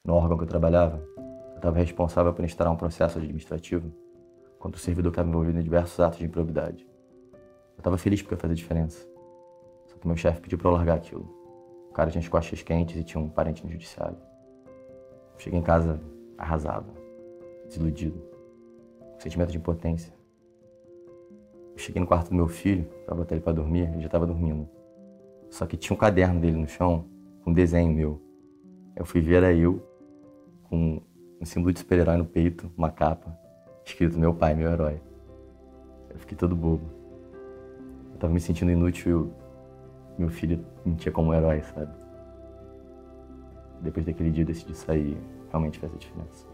No órgão que eu trabalhava, eu estava responsável por instaurar um processo administrativo contra o servidor que estava envolvido em diversos atos de improbidade. Eu estava feliz porque ia fazer diferença. Só que meu chefe pediu para eu largar aquilo. O cara tinha as costas quentes e tinha um parente no judiciário. Cheguei em casa arrasado, desiludido, com sentimento de impotência. Eu cheguei no quarto do meu filho para botar ele para dormir, ele já estava dormindo. Só que tinha um caderno dele no chão, com um desenho meu. Eu fui ver, era eu, com um símbolo de super-herói no peito, uma capa, escrito meu pai, meu herói. Eu fiquei todo bobo. Eu tava me sentindo inútil e meu filho me tinha como herói, sabe? Depois daquele dia eu decidi sair, realmente fez a diferença.